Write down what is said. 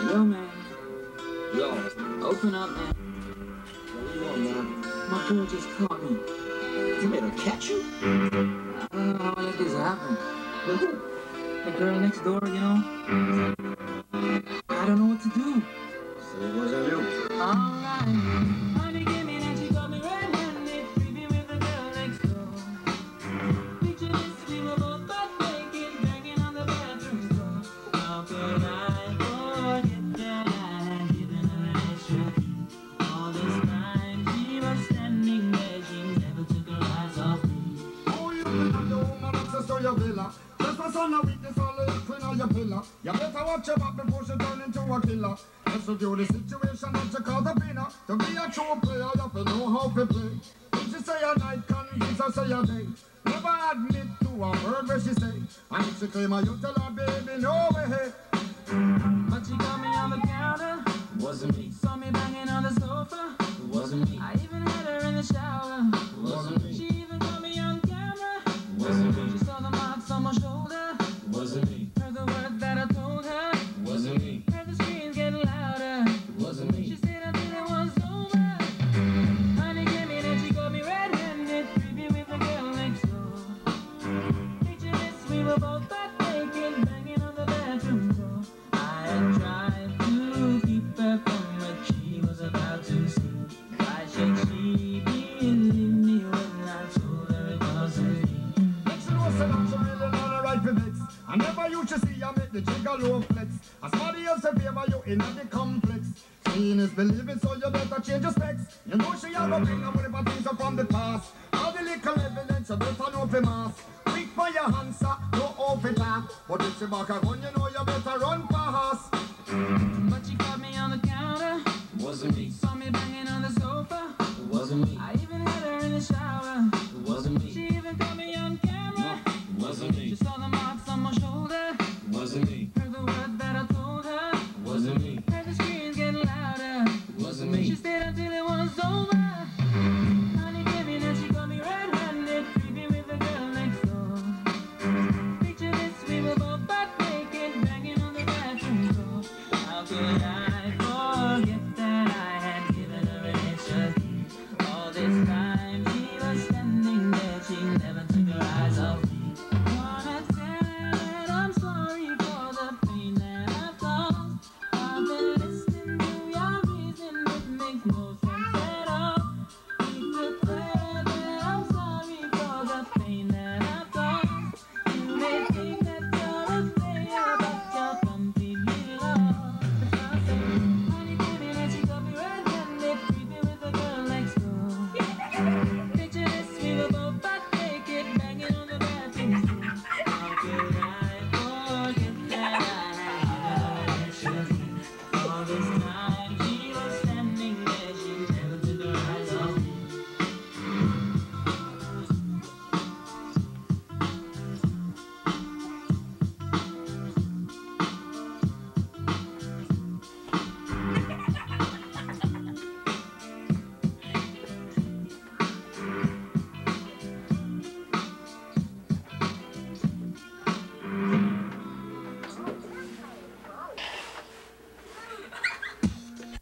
Yo, man. Yo. Open up, man. What do you want, man? My girl just caught me. You made her catch you? I don't know how I let this happen. With who? The girl next door, you know? I don't know what to do. So it wasn't you. Alright. Honey came in and she got me red-handed, creepy with the girl next door. Picture this, we were both butt naked, banging on the bathroom door. How could I forget that I had given her an extra key? All this time she was standing there, she never took her eyes off me. Oh, you been on your woman access to your villa. Trespass on a weakness, all the queen on your pillar. You better watch your back before she turn into a killer. Let's review the situation that you call the winner. To be a true player, you have to know how to play. If she say a night, convince her say a day. Never admit to a word where she say. And if she claim her, you tell her, baby, no way. But she got me on the counter. Wasn't me. Saw me banging on the sofa. Wasn't me. I even had her in the shower. Wasn't me. She even caught me on camera. Wasn't me. She saw the marks on my shoulder. Wasn't me. Heard the words that I told her. Wasn't me. Heard the screams get louder. Wasn't She me. stayed until it was over. Honey came in and she got me red-handed, creepy with the girl next door. Picture this, we were both butt naked, banging on the bathroom door. I had tried to keep her from what she was about to see. Why should she believe me when I told her it wasn't me? Make sure you say that you're really not alright for mix. I never used to see you make the jigger low flex. As somebody else a favor you in the complex. Seeing is believing, so you better change your specs. You know she have a bring up whatever things are from the past. All the little evidence you better know for mass. Quick for your answer, no off it up. But if she back a gun, you know you better run fast. But she caught me on the counter. Wasn't me. Saw me banging on the sofa. Wasn't me. I even had her in the shower. Wasn't She me. even caught me on camera. Wasn't She me. saw the marks on my shoulder. Wasn't me. Heard the words that I told her. Wasn't me. Heard the screams get louder. Wasn't She me. stayed until it was over. Honey came in and she got me red-handed, creepy with the girl next door. Picture this, we were both butt naked, banging on the bathroom door. How could I